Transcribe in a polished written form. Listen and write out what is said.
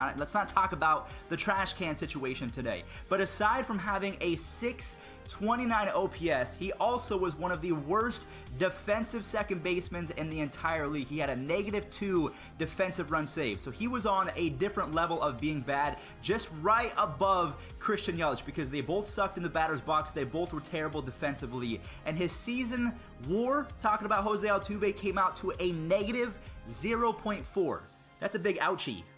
Let's not talk about the trash can situation today. But aside from having a 629 OPS, he also was one of the worst defensive second basemen in the entire league. He had a -2 defensive run save. So he was on a different level of being bad, just right above Christian Yelich, because they both sucked in the batter's box. They both were terrible defensively. And his season WAR, talking about Jose Altuve, came out to a -0.4. That's a big ouchie